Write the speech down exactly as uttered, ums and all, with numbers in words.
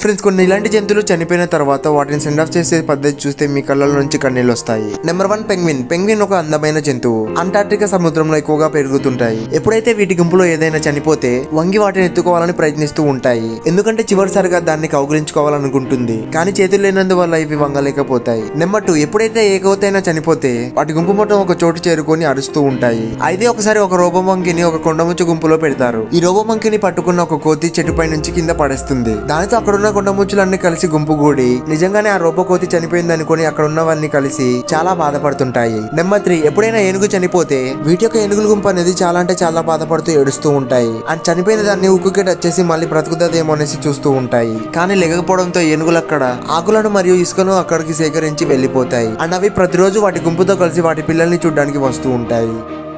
Friends, కొన్ని ఇలాంటి జంతువులు చనిపోయిన తర్వాత వాటిని సెండ్ ఆఫ్ చేసే పద్ధతి చూస్తే మీ కళ్ళలో నుంచి కన్నీళ్ళు వస్తాయి. Number one, penguin. పెంగ్విన్ ఒక అందమైన జంతువు. అంటార్క్టికా సముద్రంలో ఎక్కువగా పెరుగుతుంటాయి. ఎప్పుడైతే వీటి గుంపులో ఏదైనా చనిపోతే వంగి వాటిని ఎత్తుకోవాలని ప్రయత్నిస్తూ ఉంటాయి. ఎందుకంటే చివరిసారిగా దాన్ని కౌగిలించుకోవాలనుకుంటుంది. కానీ చేతులు లేనందువల్ల ఇవి వంగలేకపోతాయి. నెంబర్ టూ, ఎప్పుడైతే ఏ కోతైనా చనిపోతే వాటి గుంపు మొత్తం ఒక చోటు చేరుకొని అరుస్తూ ఉంటాయి. అయితే ఒకసారి ఒక రోబో మంకీని ఒక కొండముచ్చు గుంపులో పెడతారు. ఈ రోబో మంకీని పట్టుకున్న ఒక కోతి చెట్టుపై నుంచి కింద పడేస్తుంది. దానితో అక్కడున్న కొండముచ్చులన్నీ కలిసి గుంపు కూడి నిజంగానే ఆ రోబో కోతి చనిపోయింది అనుకుని అక్కడ ఉన్నవన్నీ కలిసి చాలా బాధపడుతుంటాయి. నెంబర్ త్రీ, ఎప్పుడైనా ఏనుగు చనిపోతే వీటి యొక్క ఏనుగుల గుంపు అనేది చాలా అంటే చాలా బాధపడుతూ ఏడుస్తూ ఉంటాయి. అండ్ చనిపోయిన దాన్ని ఉక్కుకి టచ్ చేసి మళ్ళీ బ్రతుకుతుందేమో అనేసి చూస్తూ ఉంటాయి. కానీ లేకపోవడంతో ఏనుగులు అక్కడ ఆకులను మరియు ఇసుకను అక్కడికి సేకరించి వెళ్లిపోతాయి. అండ్ అవి ప్రతిరోజు వాటి గుంపుతో కలిసి వాటి పిల్లల్ని చూడడానికి వస్తూ ఉంటాయి.